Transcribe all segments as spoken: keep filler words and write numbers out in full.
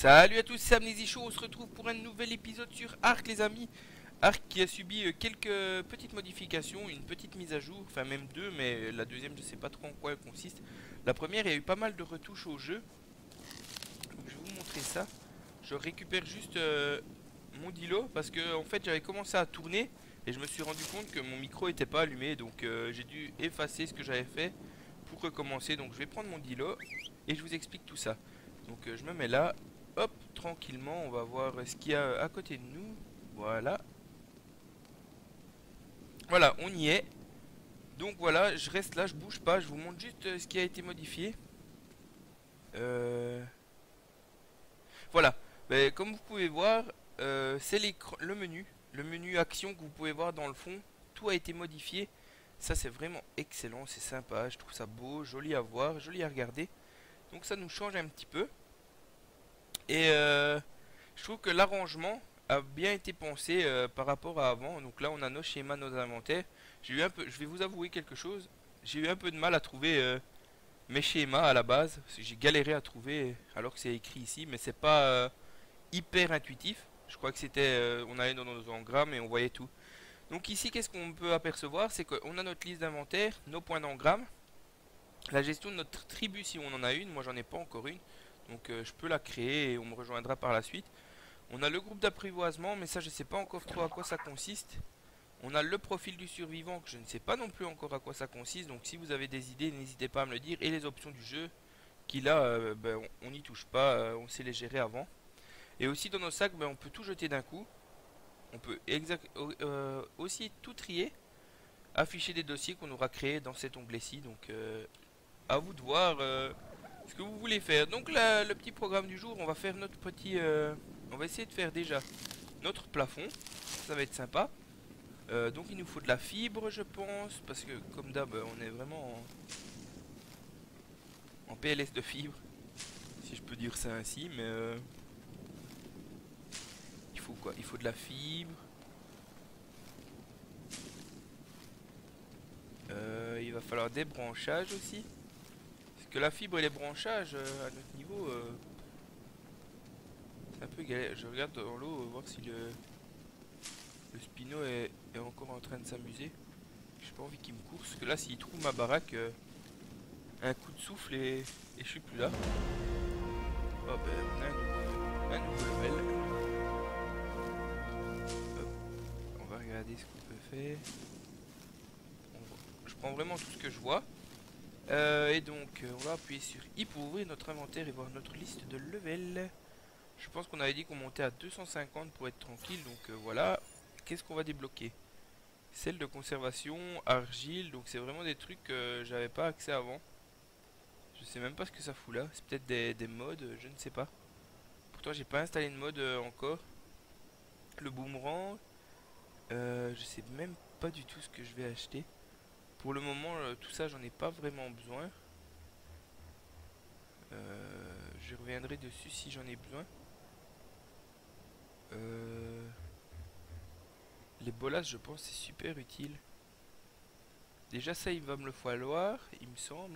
Salut à tous, c'est Amnésie Show, on se retrouve pour un nouvel épisode sur Ark les amis. Ark qui a subi euh, quelques petites modifications, une petite mise à jour, enfin même deux, mais la deuxième je sais pas trop en quoi elle consiste. La première, il y a eu pas mal de retouches au jeu, donc je vais vous montrer ça. Je récupère juste euh, mon dilo parce que en fait j'avais commencé à tourner et je me suis rendu compte que mon micro était pas allumé, donc euh, j'ai dû effacer ce que j'avais fait pour recommencer. Donc je vais prendre mon dilo et je vous explique tout ça. Donc euh, je me mets là. Hop, tranquillement, on va voir ce qu'il y a à côté de nous. Voilà. Voilà, on y est. Donc voilà, je reste là, je bouge pas. Je vous montre juste euh, ce qui a été modifié. Euh... Voilà. Ben, comme vous pouvez voir, euh, c'est le menu. Le menu action que vous pouvez voir dans le fond. Tout a été modifié. Ça, c'est vraiment excellent, c'est sympa. Je trouve ça beau, joli à voir, joli à regarder. Donc ça nous change un petit peu. Et euh, je trouve que l'arrangement a bien été pensé euh, par rapport à avant. Donc là on a nos schémas, nos inventaires. J'ai eu un peu, je vais vous avouer quelque chose. J'ai eu un peu de mal à trouver euh, mes schémas à la base. J'ai galéré à trouver alors que c'est écrit ici, mais c'est pas euh, hyper intuitif. Je crois que c'était, euh, on allait dans nos engrammes et on voyait tout. Donc ici qu'est-ce qu'on peut apercevoir, c'est qu'on a notre liste d'inventaire, nos points d'engramme, la gestion de notre tribu si on en a une. Moi j'en ai pas encore une. Donc euh, je peux la créer et on me rejoindra par la suite. On a le groupe d'apprivoisement, mais ça je sais pas encore trop à quoi ça consiste. On a le profil du survivant, que je ne sais pas non plus encore à quoi ça consiste. Donc si vous avez des idées, n'hésitez pas à me le dire. Et les options du jeu, qui là, euh, ben, on n'y touche pas, euh, on sait les gérer avant. Et aussi dans nos sacs, ben, on peut tout jeter d'un coup. On peut exact, euh, aussi tout trier. Afficher des dossiers qu'on aura créés dans cet onglet-ci. Donc euh, à vous de voir... Euh, ce que vous voulez faire. Donc la, le petit programme du jour, on va faire notre petit euh, on va essayer de faire déjà notre plafond. Ça va être sympa. euh, Donc il nous faut de la fibre je pense. Parce que comme d'hab on est vraiment en, en P L S de fibre, si je peux dire ça ainsi. Mais euh, il faut quoi? Il faut de la fibre. euh, Il va falloir des branchages aussi. Que la fibre et les branchages euh, à notre niveau euh, c'est un peu galère. Je regarde dans l'eau euh, voir si le, le spino est, est encore en train de s'amuser. J'ai pas envie qu'il me course, parce que là s'il trouve ma baraque, euh, un coup de souffle et, et je suis plus là. Oh ben on a un nouveau, un nouveau level. Hop. On va regarder ce qu'on peut faire. On, je prends vraiment tout ce que je vois. Euh, et donc euh, on va appuyer sur I pour ouvrir notre inventaire et voir notre liste de level. Je pense qu'on avait dit qu'on montait à deux cent cinquante pour être tranquille. Donc euh, voilà. Qu'est-ce qu'on va débloquer? Celle de conservation, argile. Donc c'est vraiment des trucs que j'avais pas accès avant. Je sais même pas ce que ça fout là. C'est peut-être des, des mods, je ne sais pas. Pourtant j'ai pas installé de mode euh, encore. Le boomerang, euh, je sais même pas du tout ce que je vais acheter. Pour le moment, euh, tout ça, j'en ai pas vraiment besoin. Euh, je reviendrai dessus si j'en ai besoin. Euh, les bolas, je pense, c'est super utile. Déjà, ça, il va me le falloir, il me semble.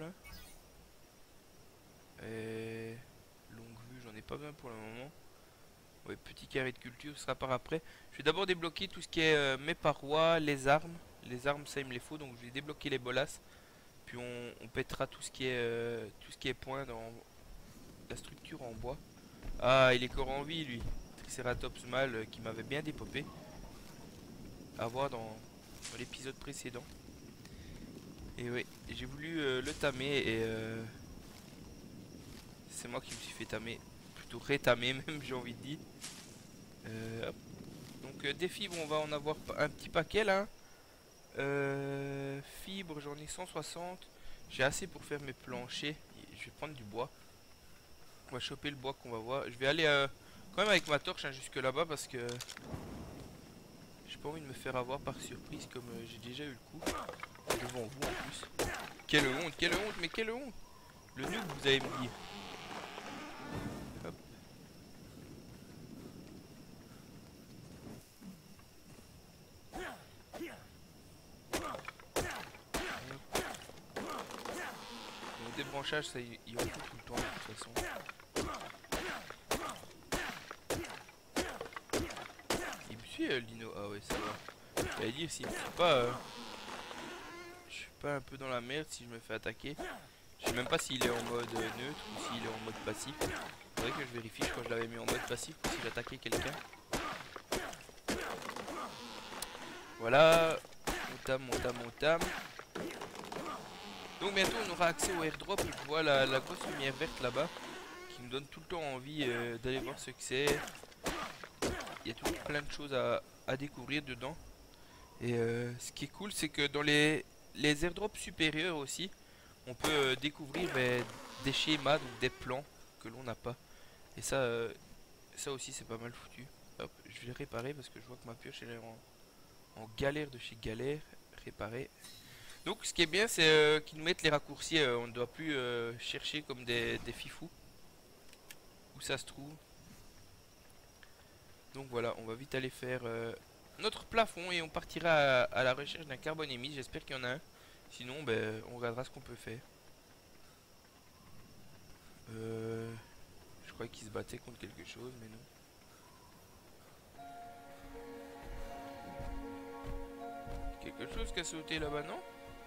Et longue vue, j'en ai pas besoin pour le moment. Ouais, petit carré de culture, ce sera par après. Je vais d'abord débloquer tout ce qui est euh, mes parois, les armes. Les armes, ça, il me les faut, donc je vais débloquer les bolas. Puis on, on pètera tout ce qui est euh, tout ce qui est point dans la structure en bois. Ah, il est encore en vie lui. Triceratops mâle euh, qui m'avait bien dépopé. À voir dans, dans l'épisode précédent. Et oui, j'ai voulu euh, le tamer et euh, c'est moi qui me suis fait tamer. Plutôt rétamer même, j'ai envie de dire. Euh, hop. Donc euh, des fibres, on va en avoir un petit paquet là. Euh, fibres, j'en ai cent soixante. J'ai assez pour faire mes planchers. Je vais prendre du bois. On va choper le bois qu'on va voir. Je vais aller euh, quand même avec ma torche hein, jusque là-bas parce que j'ai pas envie de me faire avoir par surprise comme euh, j'ai déjà eu le coup. Devant vous en plus. Quelle honte, quelle honte, mais quelle honte. Le noob, vous allez me dire. Hop. Bon, débranchage, ça y en fout tout le temps de toute façon. suis euh, Lino. Ah ouais, ça va. J'allais dire, si c'est pas... euh, je suis pas un peu dans la merde si je me fais attaquer. Je sais même pas s'il est en mode euh, neutre ou s'il est en mode passif. Faudrait que je vérifie, je crois que je l'avais mis en mode passif pour si j'attaquais quelqu'un. Voilà. On tame, on tame, on tame. Donc bientôt on aura accès au airdrop et je vois la, la grosse lumière verte là-bas qui nous donne tout le temps envie euh, d'aller voir ce que c'est. Il y a toujours plein de choses à, à découvrir dedans. Et euh, ce qui est cool, c'est que dans les, les airdrops supérieurs aussi, on peut euh, découvrir ben, des schémas, donc des plans que l'on n'a pas. Et ça, euh, ça aussi c'est pas mal foutu. Hop, je vais le réparer parce que je vois que ma pioche elle est en, en galère de chez galère. Réparer. Donc ce qui est bien, c'est euh, qu'ils nous mettent les raccourcis. Euh, on ne doit plus euh, chercher comme des, des fifous où ça se trouve. Donc voilà, on va vite aller faire euh, notre plafond et on partira à, à la recherche d'un carbone émis. J'espère qu'il y en a un. Sinon, ben, on regardera ce qu'on peut faire. Euh, je croyais qu'il se battait contre quelque chose, mais non. Quelque chose qui a sauté là-bas, non?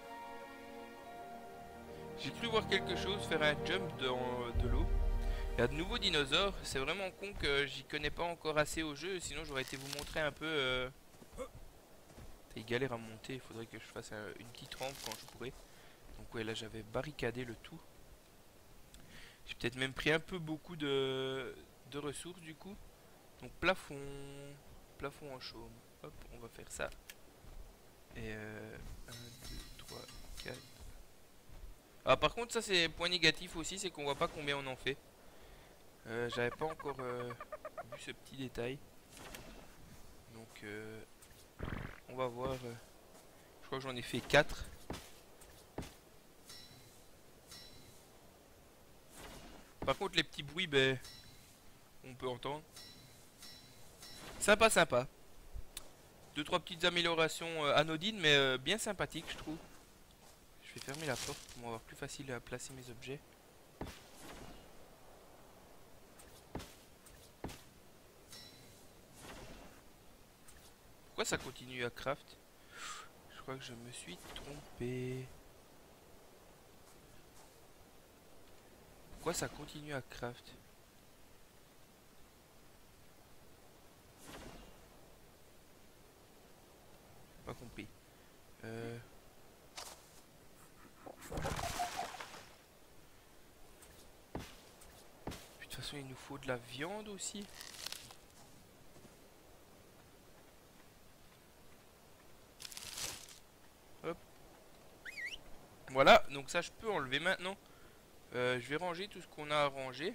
J'ai cru voir quelque chose faire un jump dans de l'eau. Il y a de nouveaux dinosaures. C'est vraiment con que j'y connais pas encore assez au jeu. Sinon, j'aurais été vous montrer un peu. Euh... Il galère à monter. Il faudrait que je fasse un, une petite rampe quand je pourrais. Donc, ouais, là, j'avais barricadé le tout. J'ai peut-être même pris un peu beaucoup de, de ressources du coup. Donc, plafond. Plafond en chaume. Hop, on va faire ça. Et euh, un, deux, trois, quatre. Ah, par contre, ça, c'est point négatif aussi. C'est qu'on voit pas combien on en fait. Euh, J'avais pas encore euh, vu ce petit détail. Donc euh, on va voir. Euh, je crois que j'en ai fait quatre. Par contre les petits bruits, ben, on peut entendre. Sympa, sympa. Deux, trois petites améliorations euh, anodines, mais euh, bien sympathiques, je trouve. Je vais fermer la porte pour m'avoir plus facile à placer mes objets. Pourquoi ça continue à craft? Je crois que je me suis trompé. Pourquoi ça continue à craft? Pas compris. Euh... De toute façon, il nous faut de la viande aussi. Hop. Voilà, donc ça je peux enlever maintenant. Euh, je vais ranger tout ce qu'on a à ranger.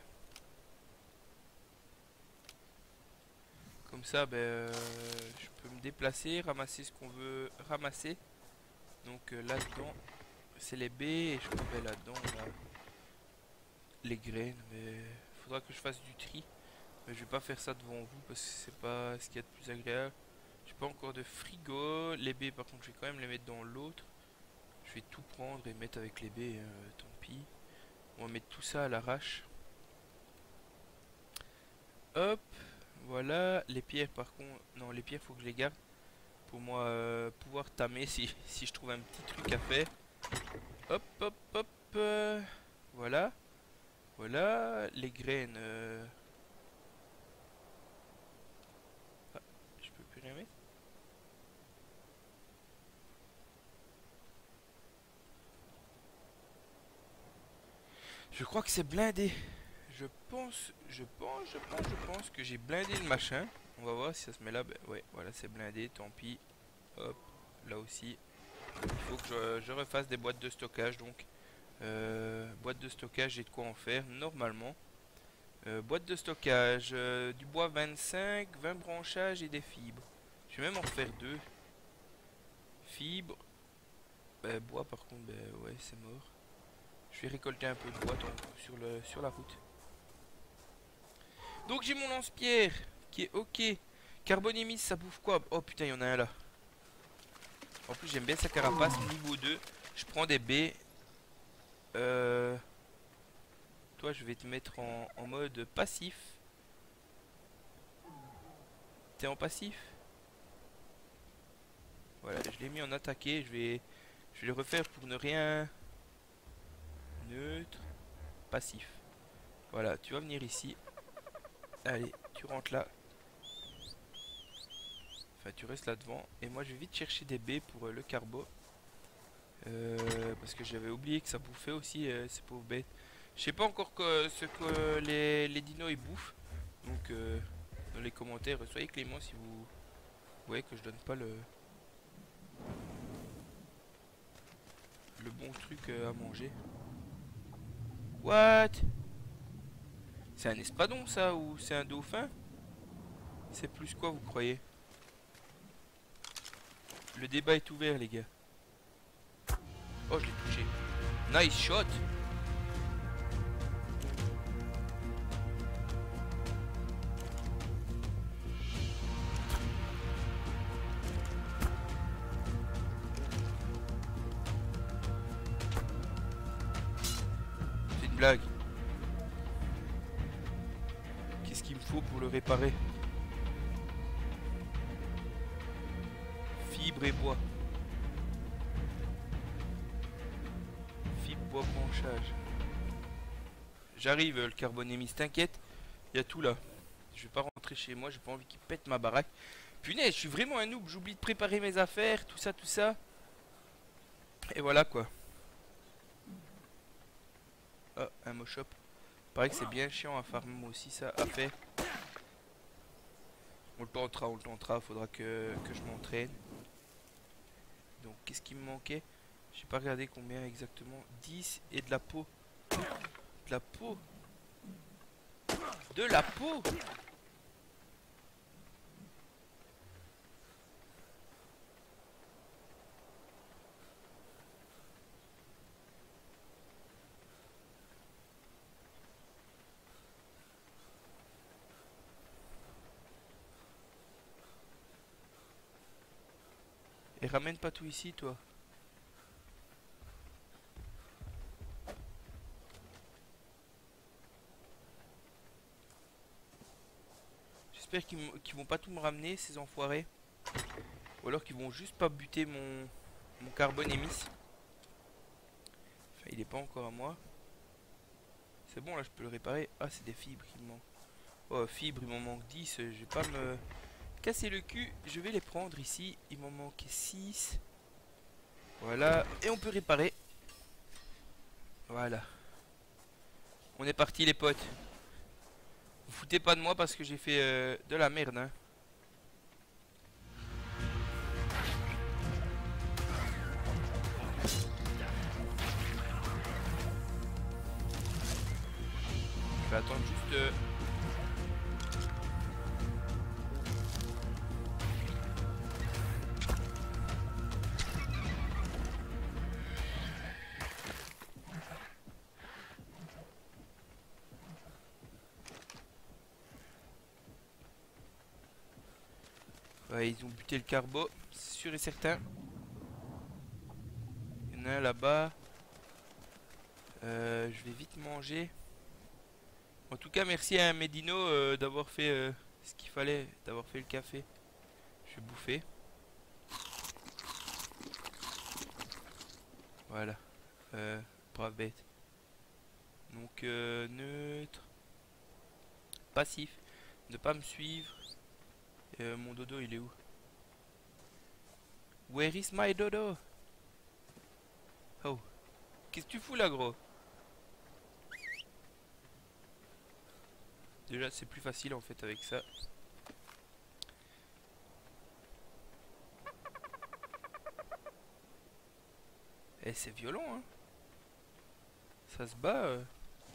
Comme ça, ben, euh, je peux me déplacer, ramasser ce qu'on veut ramasser. Donc euh, là-dedans, c'est les baies. Et je crois ben, là-dedans, on a les graines. Mais il faudra que je fasse du tri. Mais je vais pas faire ça devant vous parce que c'est pas ce qu'il y a de plus agréable. J'ai pas encore de frigo. Les baies, par contre, je vais quand même les mettre dans l'autre. Je vais tout prendre et mettre avec les baies. Euh, tant pis. On va mettre tout ça à l'arrache. Hop. Voilà. Les pierres, par contre... Non, les pierres, faut que je les garde. Pour moi, euh, pouvoir tamer si, si je trouve un petit truc à faire. Hop, hop, hop. Euh, voilà. Voilà. Les graines... Euh... Ah, je peux plus rien mettre. Je crois que c'est blindé. Je pense, je pense, je pense, je pense que j'ai blindé le machin. On va voir si ça se met là. Ben, ouais, voilà, c'est blindé, tant pis. Hop, là aussi. Il faut que je, je refasse des boîtes de stockage. Donc, euh, boîte de stockage, j'ai de quoi en faire normalement. Euh, boîte de stockage, euh, du bois vingt-cinq, vingt branchages et des fibres. Je vais même en refaire deux. Fibres. Ben, bois, par contre, ben ouais, c'est mort. Je vais récolter un peu de bois dans- sur, le, sur la route. Donc j'ai mon lance-pierre qui est ok. Carbonémis, ça bouffe quoi? Oh putain, il y en a un là. En plus, j'aime bien sa carapace. Niveau deux. Je prends des baies. Euh... Toi, je vais te mettre en, en mode passif. T'es en passif? Voilà, je l'ai mis en attaqué. Je vais, je vais le refaire pour ne rien... Neutre. Passif. Voilà, tu vas venir ici. Allez, tu rentres là. Enfin, tu restes là devant. Et moi, je vais vite chercher des baies pour euh, le carbo. Euh, parce que j'avais oublié que ça bouffait aussi euh, ces pauvres bêtes. Je sais pas encore que, ce que les, les dinos ils bouffent. Donc, euh, dans les commentaires, soyez clément si vous voyez que je donne pas le, le bon truc euh, à manger. What? C'est un espadon ça ou c'est un dauphin? C'est plus quoi vous croyez? Le débat est ouvert les gars. Oh je l'ai touché. Nice shot. C'est une blague. Qu'est-ce qu'il me faut pour le réparer? Fibre et bois. Fibre, bois, branchage. J'arrive le carbonémiste, t'inquiète. Il y a tout là. Je vais pas rentrer chez moi, j'ai pas envie qu'il pète ma baraque. Punaise, je suis vraiment un noob, j'oublie de préparer mes affaires, tout ça, tout ça. Et voilà quoi. Oh, un moshop. Pareil que c'est bien chiant à farmer moi aussi ça à faire. On le tentera, on le tentera, faudra que, que je m'entraîne. Donc qu'est-ce qui me manquait? J'ai pas regardé combien exactement. dix et de la peau. De la peau. De la peau. Et ramène pas tout ici toi. J'espère qu'ils qu'ils vont pas tout me ramener ces enfoirés. Ou alors qu'ils vont juste pas buter mon, mon carbone émis. Enfin il est pas encore à moi. C'est bon là je peux le réparer. Ah c'est des fibres qui me manquent. Oh fibres il m'en manque dix. Je vais pas me casser le cul. Je vais les prendre ici. Il m'en manque six. Voilà. Et on peut réparer. Voilà. On est parti les potes. Vous foutez pas de moi parce que j'ai fait euh, de la merde hein. Je vais attendre juste euh... ouais, ils ont buté le carbo, c'est sûr et certain. Il y en a un là-bas. Euh, je vais vite manger. En tout cas, merci à Medino euh, d'avoir fait euh, ce qu'il fallait, d'avoir fait le café. Je vais bouffer. Voilà. Euh, brave bête. Donc, euh, neutre. Passif. Ne pas me suivre. Euh, mon dodo, il est où? Where is my dodo? Oh. Qu'est-ce que tu fous là, gros? Déjà, c'est plus facile en fait avec ça. Eh, c'est violent, hein. Ça se bat. Euh.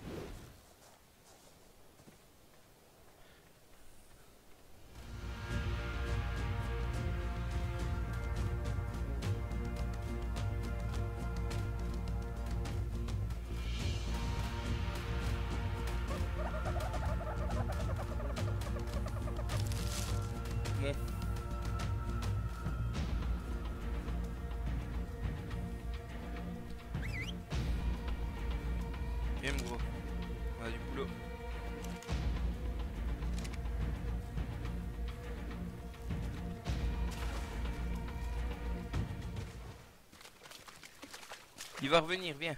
Bon. Bien, gros. On a du boulot. Il va revenir, viens.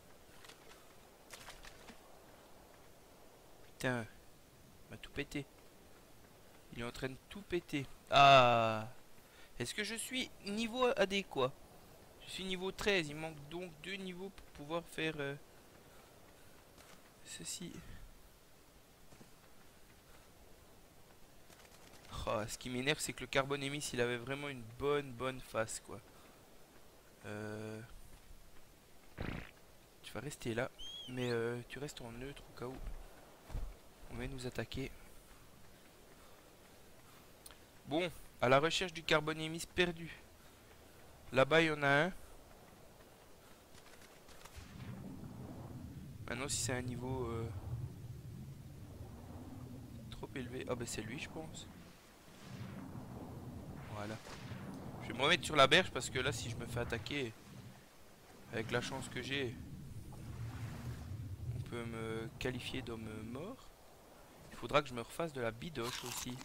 Putain, il m'a tout pété. Il est en train de tout péter. Ah. Est-ce que je suis niveau adéquat? Je suis niveau treize. Il manque donc deux niveaux pour pouvoir faire euh, ceci. Oh, ce qui m'énerve, c'est que le carbone émis, il avait vraiment une bonne, bonne face, quoi. Euh... Tu vas rester là. Mais euh, tu restes en neutre au cas où on va nous attaquer. Bon, à la recherche du carbone émis perdu. Là-bas, il y en a un. Maintenant, si c'est un niveau euh, trop élevé... Ah bah c'est lui, je pense. Voilà. Je vais me remettre sur la berge parce que là, si je me fais attaquer, avec la chance que j'ai, on peut me qualifier d'homme mort. Il faudra que je me refasse de la bidoche aussi.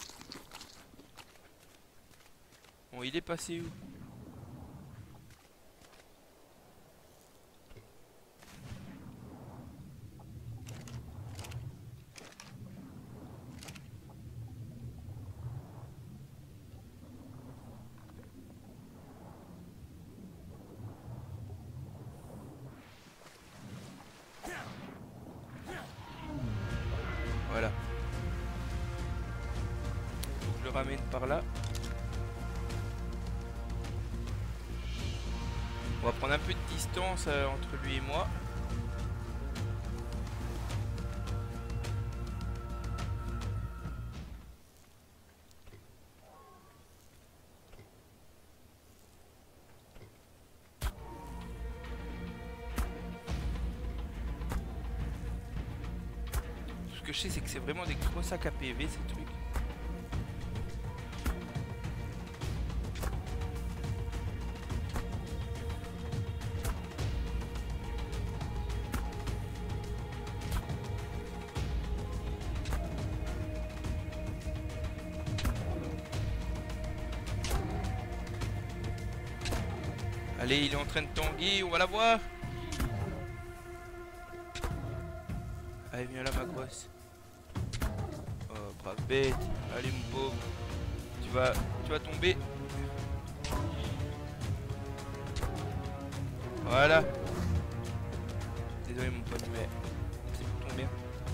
Bon, il est passé où? Voilà. Faut que je le ramène par là. On va prendre un peu de distance euh, entre lui et moi. Tout ce que je sais, c'est que c'est vraiment des gros sacs à P V ces trucs. Allez, il est en train de tanguer, on va la voir. Allez, viens là, ma grosse. Oh, brave bête. Allez, mon pauvre. Tu vas, tu vas tomber. Voilà. Désolé, mon pote, mais c'est pour ton bien.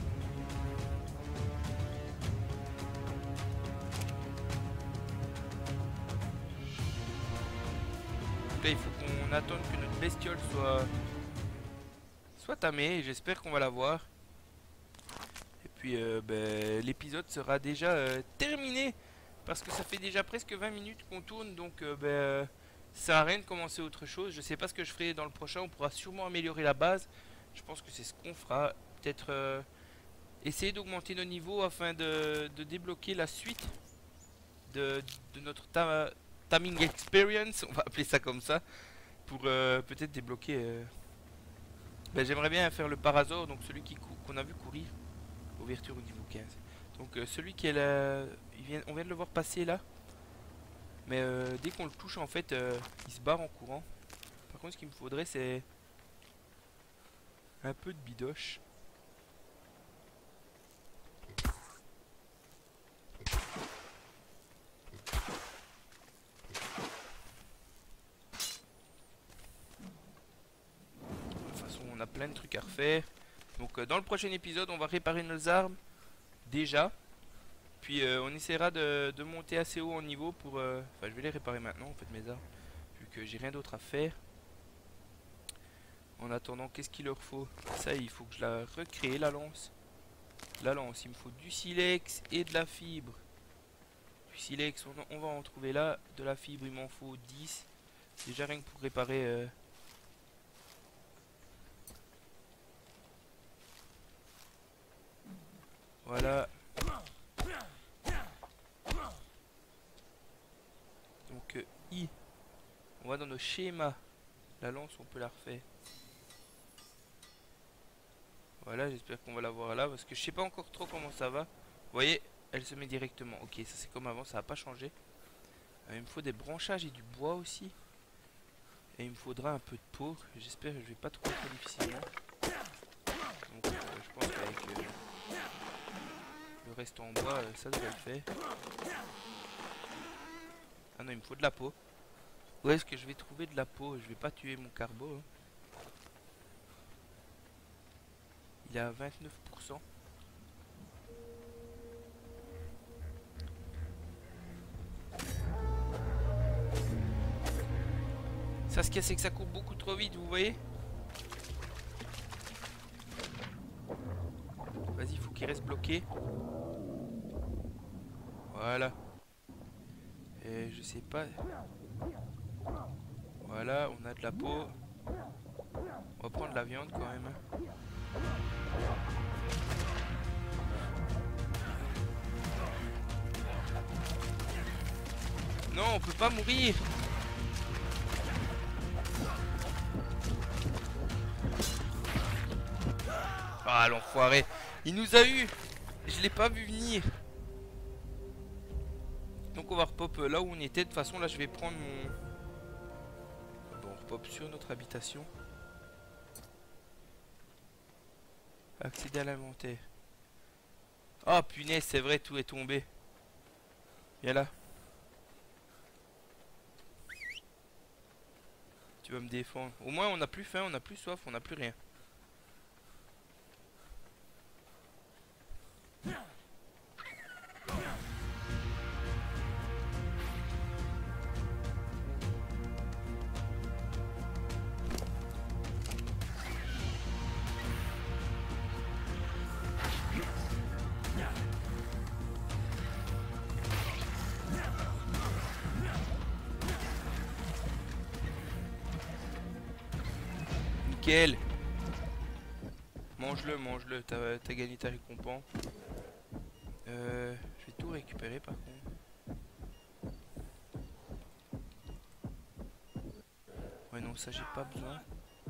Donc là, il faut qu'on attende que notre bestiole soit soit tamée. J'espère qu'on va la voir. Et puis, euh, ben, l'épisode sera déjà euh, terminé. Parce que ça fait déjà presque vingt minutes qu'on tourne. Donc, euh, ben, euh, ça sert à rien de commencer autre chose. Je sais pas ce que je ferai dans le prochain. On pourra sûrement améliorer la base. Je pense que c'est ce qu'on fera. Peut-être euh, essayer d'augmenter nos niveaux afin de, de débloquer la suite de, de notre ta timing experience. On va appeler ça comme ça. Pour euh, peut-être débloquer... Euh... Ben, j'aimerais bien faire le Parazor. Donc celui qui qu'on a vu courir. Ouverture au niveau quinze. Donc euh, celui qui est là... Il vient, on vient de le voir passer là. Mais euh, dès qu'on le touche en fait, euh, il se barre en courant. Par contre ce qu'il me faudrait c'est un peu de bidoche. De toute façon on a plein de trucs à refaire. Donc euh, dans le prochain épisode on va réparer nos armes. Déjà. Puis euh, on essaiera de, de monter assez haut en niveau pour... euh, Enfin je vais les réparer maintenant en fait mes armes. Vu que j'ai rien d'autre à faire. En attendant, qu'est-ce qu'il leur faut? Ça, il faut que je la recrée, la lance. La lance, il me faut du silex et de la fibre. Du silex, on, on va en trouver là. De la fibre, il m'en faut dix. Déjà rien que pour réparer... Euh... Voilà. Donc, euh, I. On va dans nos schémas. La lance, on peut la refaire. Voilà, j'espère qu'on va la voir là. Parce que je sais pas encore trop comment ça va. Vous voyez, elle se met directement. Ok, ça c'est comme avant, ça n'a pas changé. Euh, il me faut des branchages et du bois aussi. Et il me faudra un peu de peau. J'espère que je vais pas trouver trop difficilement. Donc euh, je pense qu'avec euh, le reste en bois, euh, ça devrait le faire. Ah non, il me faut de la peau. Où est-ce que je vais trouver de la peau? Je vais pas tuer mon carbo. Hein. Il est à vingt-neuf pour cent. Ça, ce qu'il y a, c'est que ça court beaucoup trop vite, vous voyez? Vas-y, il faut qu'il reste bloqué. Voilà. Et je sais pas. Voilà, on a de la peau. On va prendre de la viande quand même. Hein. Non, on peut pas mourir. Ah, l'enfoiré. Il nous a eu. Je l'ai pas vu venir. Donc on va repop là où on était. De toute façon, là, je vais prendre mon... Bon, on repop sur notre habitation. Accéder à l'inventaire. Oh, punaise, c'est vrai, tout est tombé. Viens là. Tu vas me défendre. Au moins, on n'a plus faim, on n'a plus soif, on n'a plus rien. Nickel. Mange-le, mange-le, t'as t'as gagné ta récompense. Euh, je vais tout récupérer par contre. Ouais non, ça j'ai pas besoin.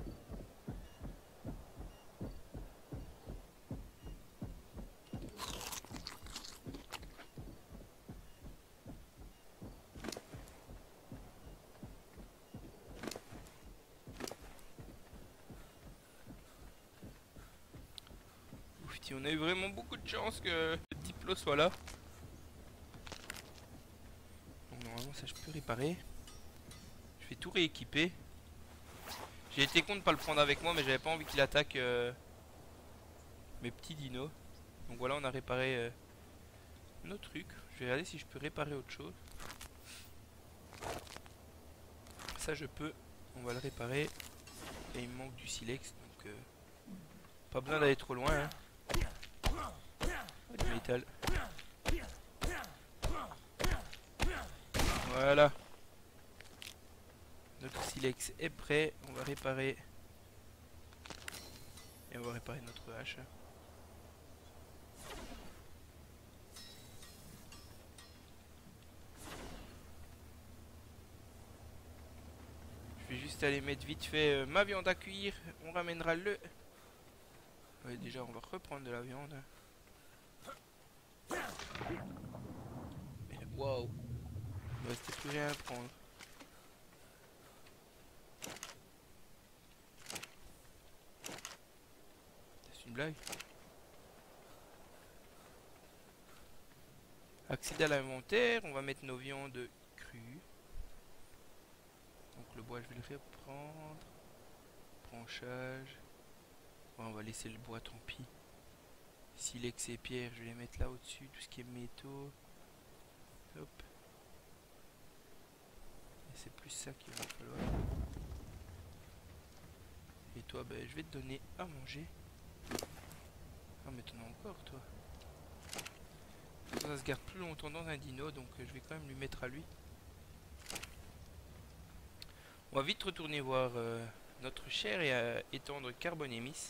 On a eu vraiment beaucoup de chance que le diplôme soit là. Donc normalement ça je peux réparer. Je vais tout rééquiper. J'ai été con de pas le prendre avec moi mais j'avais pas envie qu'il attaque euh, mes petits dinos. Donc voilà, on a réparé euh, nos trucs. Je vais regarder si je peux réparer autre chose. Ça je peux. On va le réparer. Et il me manque du silex donc euh, pas besoin d'aller trop loin hein. Du métal. Voilà. Notre silex est prêt. On va réparer. Et on va réparer notre hache. Je vais juste aller mettre vite fait euh, ma viande à cuire. On ramènera le... Ouais, déjà on va reprendre de la viande. Waouh. Il ne restait plus rien à prendre. C'est une blague. Accéder à l'inventaire. On va mettre nos viandes crues. Donc le bois je vais le reprendre. Branchage. Ouais, on va laisser le bois, tant pis. Silex et pierre, je vais les mettre là au-dessus. Tout ce qui est métaux. Hop. Et c'est plus ça qu'il va falloir. Et toi, ben, je vais te donner à manger. Ah, mais t'en as encore, toi. Ça se garde plus longtemps dans un dino, donc euh, je vais quand même lui mettre à lui. On va vite retourner voir euh, notre cher et euh, étendre Carbonémis.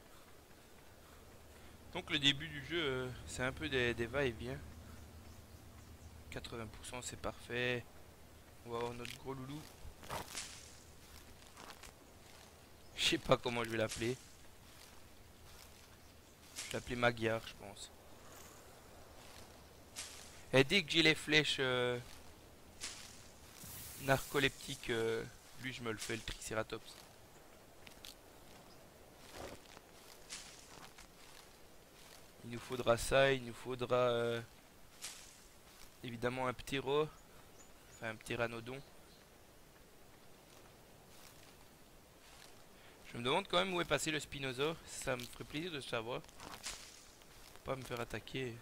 Donc le début du jeu, euh, c'est un peu des, des va-et-vient. quatre-vingts pour cent c'est parfait. On va avoir notre gros loulou. Je sais pas comment je vais l'appeler. Je vais l'appeler Magyar, je pense. Et dès que j'ai les flèches euh, narcoleptiques euh, Lui, je me le fais, le Triceratops. Il nous faudra ça, il nous faudra euh, évidemment un ptéro, enfin un ptéranodon. Je me demande quand même où est passé le spinosaure, ça me ferait plaisir de savoir. Faut pas me faire attaquer.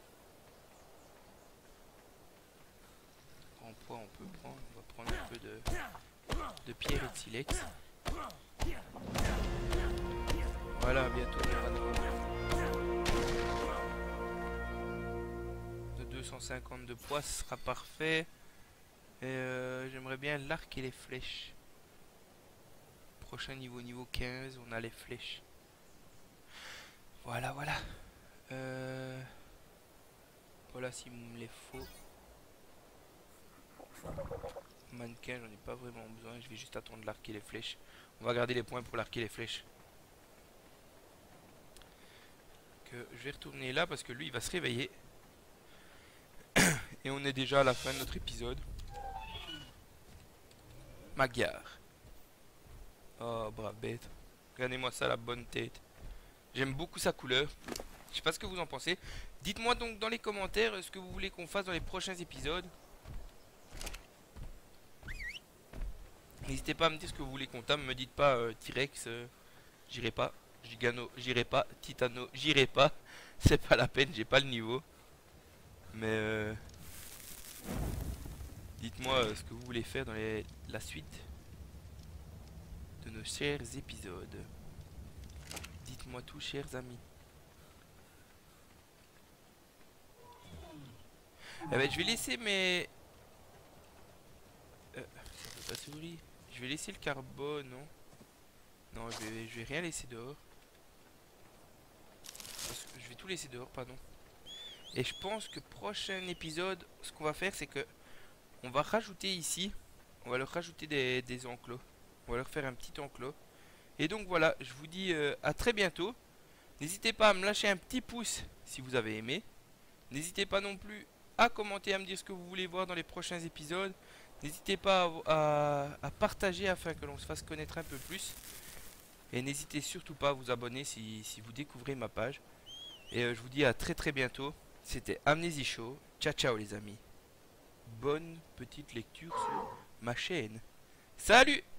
En poids on peut prendre, on va prendre un peu de, de pierre et de silex. Voilà, bientôt on aura nos de deux cent cinquante de poids, ce sera parfait. Et euh, j'aimerais bien l'arc et les flèches. Prochain niveau, niveau quinze, on a les flèches. Voilà, voilà. Euh... Voilà s'il me les faut. Mannequin, j'en ai pas vraiment besoin. Je vais juste attendre l'arc et les flèches. On va garder les points pour l'arc et les flèches. Que je vais retourner là parce que lui il va se réveiller. Et on est déjà à la fin de notre épisode. Magyar. Oh, brave bête. Regardez-moi ça, la bonne tête. J'aime beaucoup sa couleur. Je sais pas ce que vous en pensez. Dites-moi donc dans les commentaires ce que vous voulez qu'on fasse dans les prochains épisodes. N'hésitez pas à me dire ce que vous voulez qu'on tame. Me dites pas euh, T-Rex, euh, j'irai pas. Gigano, j'irai pas. Titano, j'irai pas. C'est pas la peine, j'ai pas le niveau. Mais euh, dites-moi euh, ce que vous voulez faire dans les, la suite de nos chers épisodes. Dites-moi tout, chers amis. Eh ben, je vais laisser mes... Euh, ça peut pas s'ouvrir. Je vais laisser le carbone, non? Non, je vais, je vais rien laisser dehors. Je vais tout laisser dehors, pardon. Et je pense que prochain épisode, ce qu'on va faire, c'est que on va rajouter ici, on va leur rajouter des, des enclos. On va leur faire un petit enclos. Et donc voilà, je vous dis euh, à très bientôt. N'hésitez pas à me lâcher un petit pouce si vous avez aimé. N'hésitez pas non plus à commenter, à me dire ce que vous voulez voir dans les prochains épisodes. N'hésitez pas à, à, à partager afin que l'on se fasse connaître un peu plus. Et n'hésitez surtout pas à vous abonner si, si vous découvrez ma page. Et euh, je vous dis à très très bientôt. C'était Amnésie Show. Ciao ciao les amis. Bonne petite lecture sur ma chaîne. Salut!